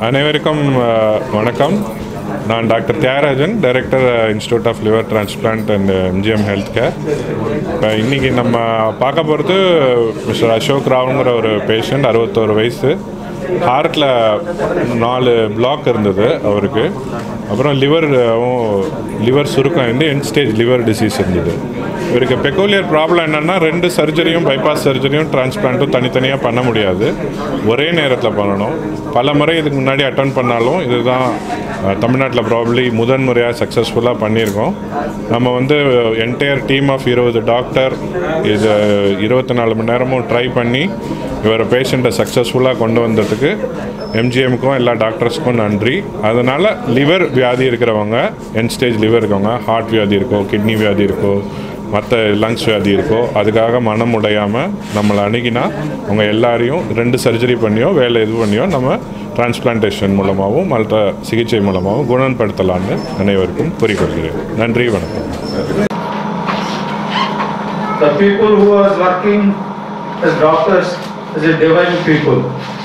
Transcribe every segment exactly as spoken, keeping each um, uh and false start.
அனைவருக்கும் வணக்கம். நான் doctor Thiagarajan, director institute of liver transplant and MGM health care. இப்போ இன்றைக்கி நம்ம பார்க்க போகிறது மிஸ்டர் அசோக் ராவுங்கிற ஒரு பேஷண்ட், அறுபத்தோரு வயசு. ஹார்ட்டில் நாலு பிளாக் இருந்தது அவருக்கு. அப்புறம் லிவர் லிவர் சுருக்கம் வந்து எண்ட் ஸ்டேஜ் லிவர் டிசீஸ் இருந்தது. இவருக்கு பெக்கூலியர் ப்ராப்ளம் என்னென்னா, ரெண்டு சர்ஜரியும் பைபாஸ் சர்ஜரியும் டிரான்ஸ்பிளான்ட்டும் தனித்தனியாக பண்ண முடியாது, ஒரே நேரத்தில் பண்ணணும். பல முறை இதுக்கு முன்னாடி அட்டன் பண்ணாலும் இதுதான் தமிழ்நாட்டில் ப்ராப்ளி முதன் முறையாக சக்ஸஸ்ஃபுல்லாக பண்ணியிருக்கோம். நம்ம வந்து என்டையர் டீம் ஆஃப் இருபது டாக்டர் இது இருபத்தி நாலு மணி நேரமும் ட்ரை பண்ணி இவர் பேஷண்ட்டை சக்ஸஸ்ஃபுல்லாக கொண்டு வந்ததுக்கு எம்ஜிஎம்க்கும் எல்லா டாக்டர்ஸ்க்கும் நன்றி. அதனால் லிவர் வியாதி இருக்கிறவங்க, என் ஸ்டேஜ் லிவர் இருக்கவங்க, ஹார்ட் வியாதி இருக்கோ, கிட்னி வியாதி இருக்கோ, மற்ற லங்ஸ் வியாதி இருக்கோ, அதுக்காக மனம் உடையாமல் நம்மளை அணுகினா அவங்க எல்லாரையும் ரெண்டு சர்ஜரி பண்ணியோ வேலை இது பண்ணியோ நம்ம டிரான்ஸ்பிளான்டேஷன் மூலமாகவும் மற்ற சிகிச்சை மூலமாகவும் குணப்படுத்தலான்னு அனைவருக்கும் கூறிக்கொள்கிறேன். நன்றி, வணக்கம். The people who are working as doctors as a divine people.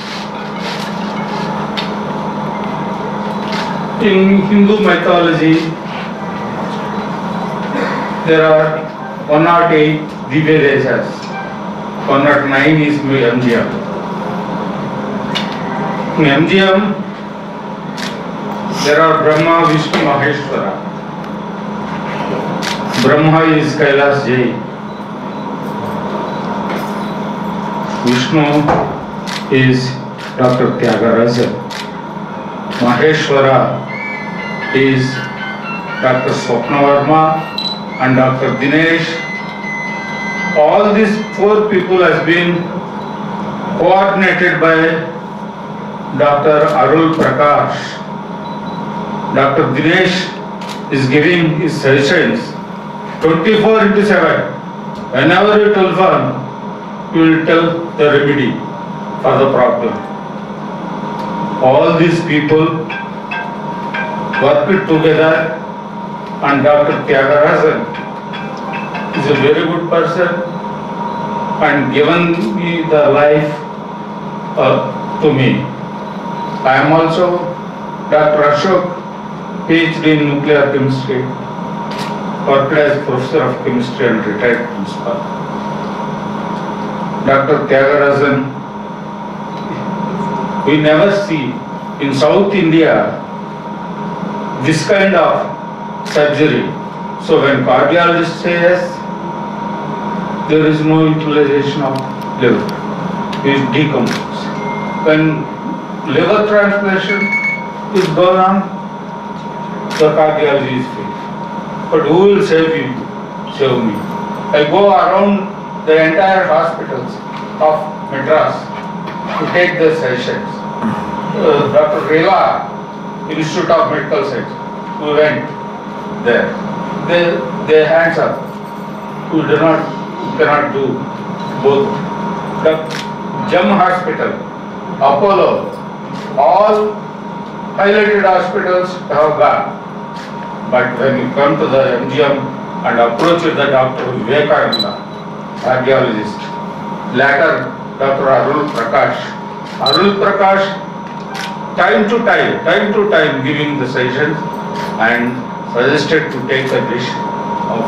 In Hindu mythology, there are one hundred eight Divya Desas. one hundred nine is M G M. In M G M, there are Brahma, Vishnu, Maheshwara. Brahma is Kailas Jai. Vishnu is Doctor Tyagaraja. Maheshwara is Doctor Swapna Verma and Doctor Dinesh. All these four people has been coordinated by Doctor Arul Prakash. Doctor Dinesh is giving his sessions twenty-four into seven. Whenever you telephone, you will tell the remedy for the problem. All these people worked together, and Doctor Tyagarajan is a very good person and given me the life uh, to me. I am also Doctor Ashok, PhD in nuclear chemistry, worked as professor of chemistry and retired principal. Doctor Tyagarajan, we never see in South India this kind of surgery. So when cardiologist says there is no utilization of liver, it is decomposed. When liver transplantation is gone on, the cardiology is free. But who will save you? Save me. I go around the entire hospitals of Madras to take the sessions. Uh, Doctor Rela, Institute of Medical Science, we went there. They, they hands up. We do not, we cannot do both. The Gem Hospital, Apollo, all highlighted hospitals have gone. But when you come to the M G M and approach the Doctor Vivekananda, cardiologist, later Doctor Arul Prakash, Arul Prakash, time to time, time to time giving the sessions and suggested to take the dish of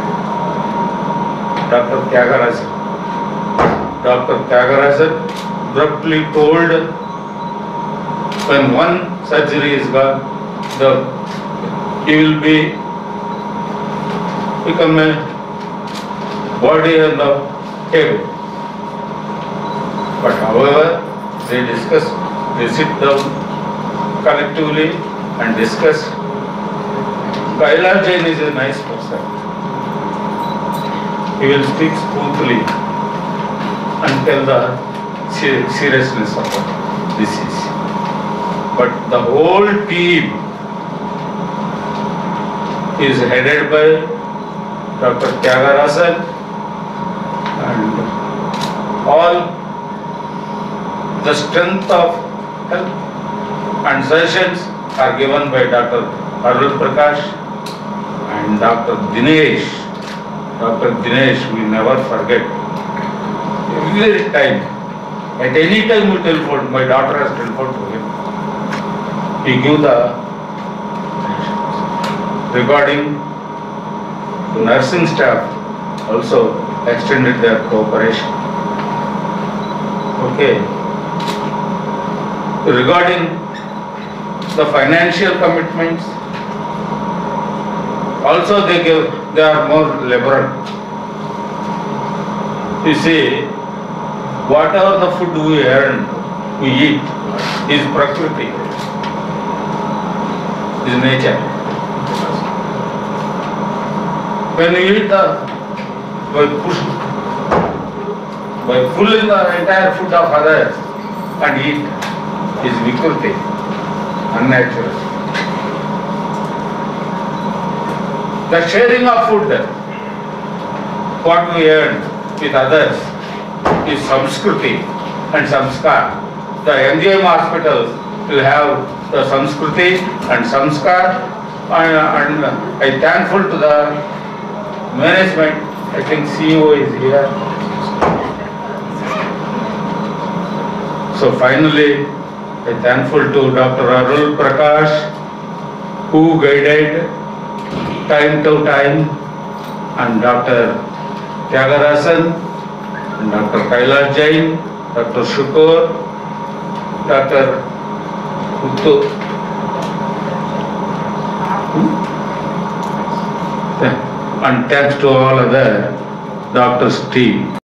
Doctor Tyagarajan. Doctor Tyagarajan abruptly told, when one surgery is gone, the he will be become a body on the table. But however, they discuss, they sit down collectively and discuss. Kailash Jain is a nice person. He will speak smoothly and tell the seriousness of the disease. But the whole team is headed by Doctor Tyagarajan, and all the strength of health and sessions are given by Doctor Arul Prakash and Doctor Dinesh. Doctor Dinesh, we never forget. Every time, at any time we telephone, my daughter has telephoned to him. to give the regarding the nursing staff also extended their cooperation. Okay. Regarding the financial commitments, also they give, they are more liberal. You see, whatever the food we earn, we eat, is prakriti, is nature. When you eat the, by push, by pulling the entire food of others and eat, is vikruti, unnatural. The sharing of food, what we earn with others, is samskruti and samskar. The M G M hospital will have the samskruti and samskar, and, and I am thankful to the management. I think C E O is here. So finally, I am thankful to Doctor Arul Prakash, who guided time to time, and Doctor Tyagarajan, and Doctor Kailash Jain, Doctor Shukur, Doctor Uttu. And thanks to all other doctors' team.